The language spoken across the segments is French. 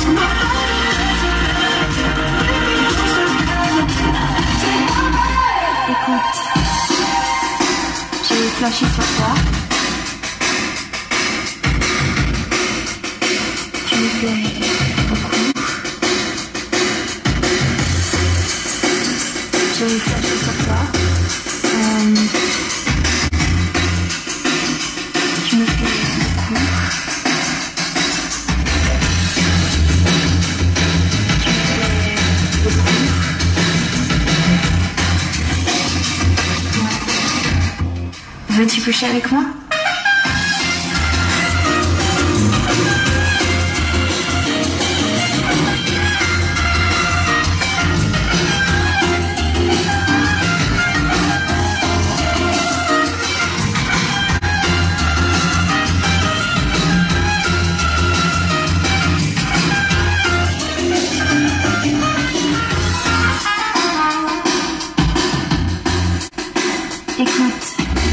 Écoute, j'ai flashé sur toi. Tu me plais beaucoup. J'ai flashé sur toi. Tu me plais beaucoup. Veux-tu coucher avec moi? Écoute,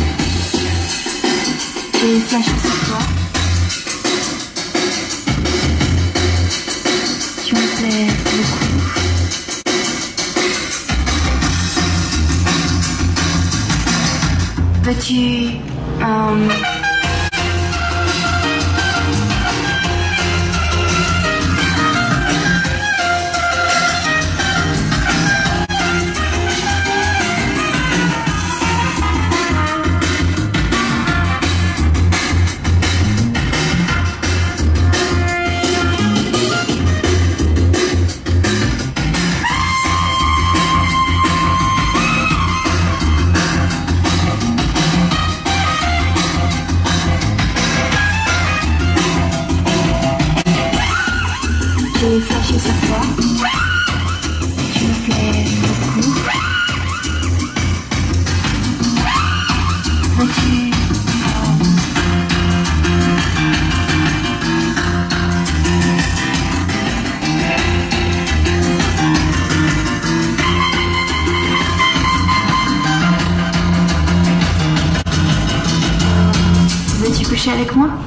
j'ai flashé sur toi. Tu me plais beaucoup. Veux-tu j'ai flashé sur toi. Tu me plais beaucoup. Veux-tu veux-tu coucher avec moi?